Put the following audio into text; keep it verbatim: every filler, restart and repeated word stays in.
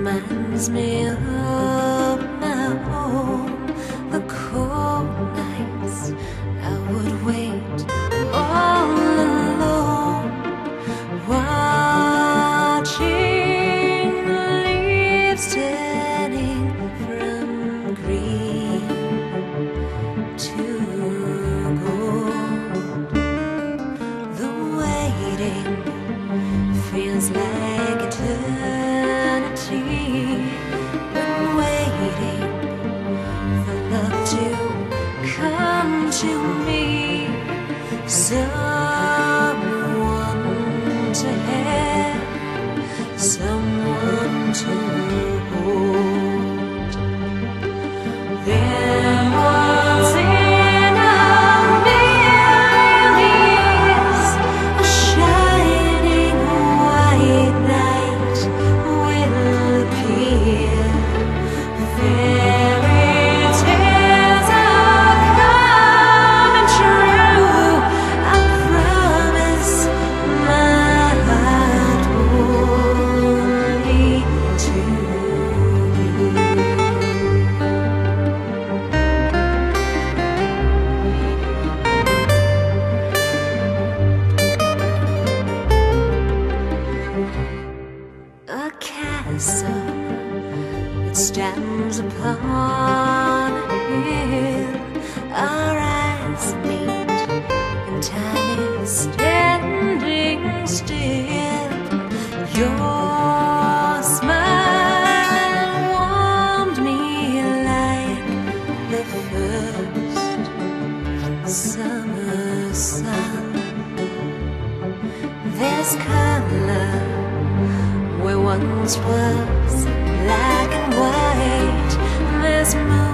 reminds me of my home, the cold nights I would wait all alone, watching the leaves turning from green to gold. The waiting feels like eternity, when waiting for love to come to me, someone to have, someone to hold. There was in a million years a shining white night will appear. Fairy tales are coming true. I promise my heart only to you. A castle that stands upon a hill, our eyes meet and time is standing still. Your smile warmed me like the first summer sun. There's color where once was black and white. There's moon